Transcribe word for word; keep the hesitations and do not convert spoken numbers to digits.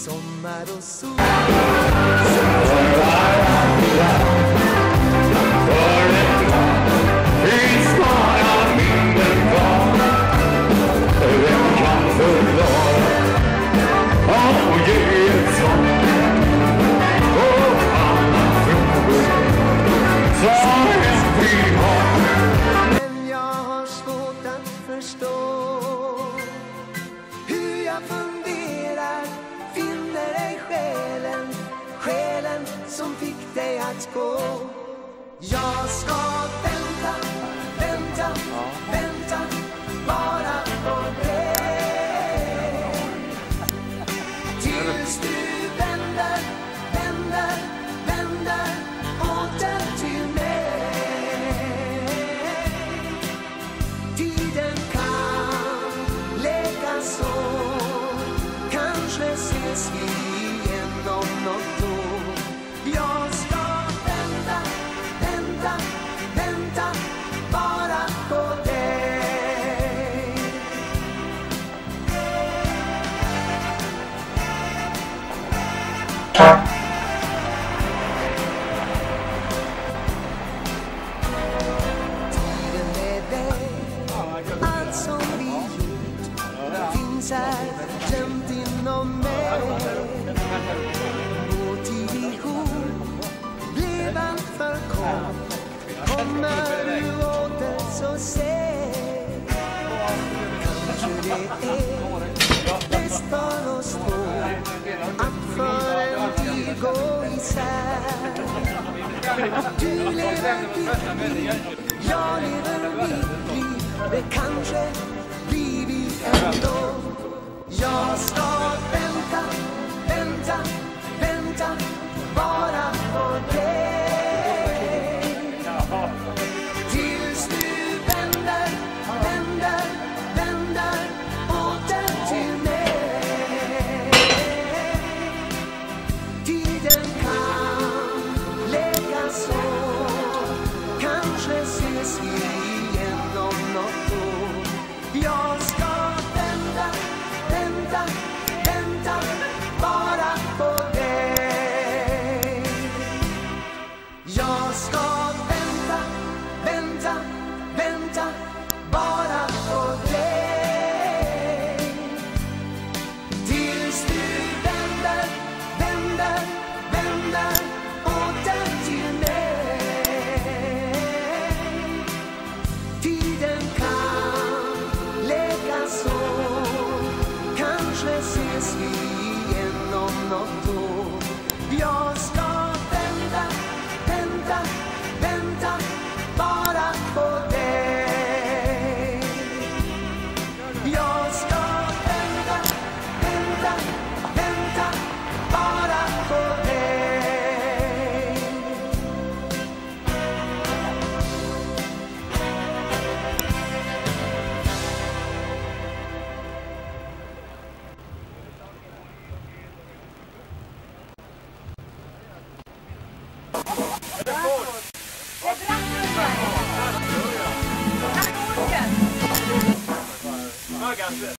sommar och sol. Men jag har svårt att förstå hur jag funderar, finner dig själen, själen som fick dig att gå. Jag ska vänta, vänta, vänta bara på dig tills du vänder, vänder, vänder åter till mig. Tiden kan leka så, kanske ses vi igen om något år. Jag ska vänta, vänta, vänta bara på dig. Tiden med dig, allt som vi gjort finns här gömt inom mig. Vår tid ihop blev allt för kort. Kommer du åter så säg, kanske det är bäst för oss två att för en tid gå isär. Du lever ditt liv, jag lever mitt liv. Det kanske blir vi ändå. Jag ska vänta, vänta, vänta bara på dig tills du vänder, vänder, vänder åter till mig. Tiden kan leka så, kanske ses vi igen om något år. Jag ska vänta, vänta, vänta bara på dig. Jag ska vänta, vänta, vänta bara på dig tills du vänder, vänder, vänder åter till mig. Tiden kan leka så, kanske ses vi igen om något år. Jag ska vänta, vänta, vänta bara på dig. Jag ska vänta, vänta, vänta bara på dig. Det är bra.